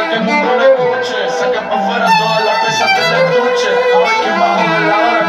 que el mundo lo escuche. Saca pa' afuera todas las pesas del estuche. A ver quién bajo de la hora.